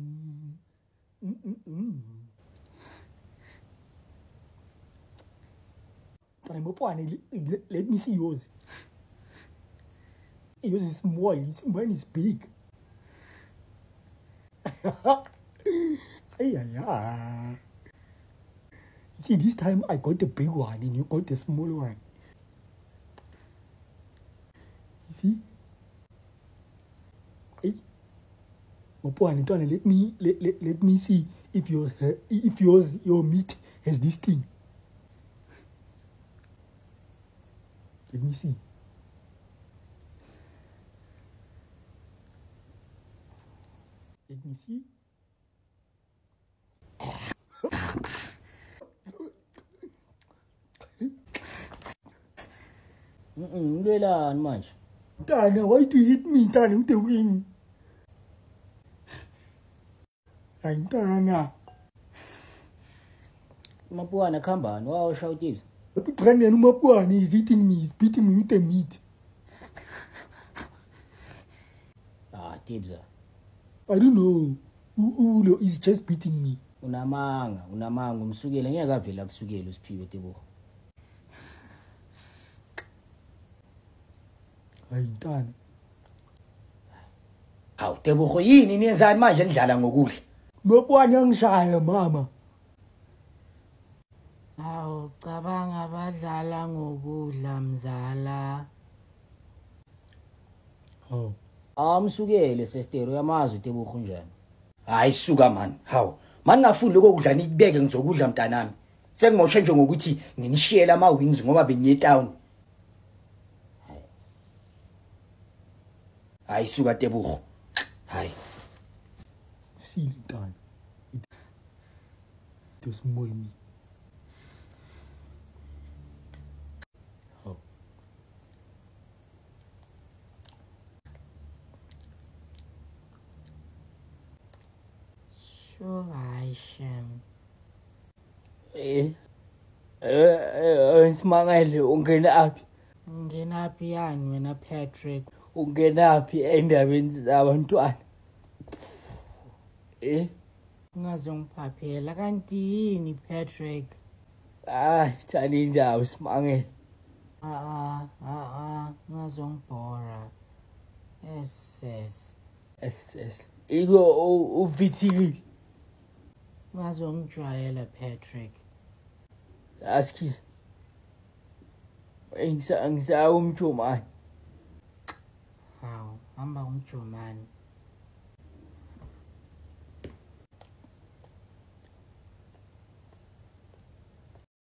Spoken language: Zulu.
Let me see yours. Yours is small. Mine is big. See, this time I got the big one and you got the small one. You see? Hey, let me see if your meat has this thing. Let me see. Let me see. Lelani manje? Tana, why do you hit me, Tana, with the wing? Ay, Tana. Mapuana khambani wawusha tips. Brandon Mapuani is eating me, he's beating me with the meat. Tips. I don't know. Ulo is just beating me. Unamanga umsukele ngeke avela kusukela usiphiwe Tebogo. Hayi Ntana. Hawu Tebogo yini niyenzani manje nidlala ngokudla? Mapuani angishaya mama. Hawu cabanga badlala ngokudla mzala. Oh. Amsukele sestero yamazi Tebogo njani. Hayi suka man. Hawu. Mani ngafuni lokho kudla nikubeke ngizokudla mntanami. Sengimoshe nje ngokuthi nginishiyela ama wings ngoba benye town. Hayi suka Tebogo. Hayi. Silly Ntana. It was more me. Oh. Sure Hashem. Simangele ungena aphi? Nginaphi yani wena Patrick? Ungena aphi endabeni zabantwana? Ungazongiphaphela kanti yini Patrick? Thani indawo Simangele. Ungazongibhora. Yes. Iko uvithikile. Ungazongijwayela Patrick. Askis. Ngisa umjomani. Hawu, hamba umjomani.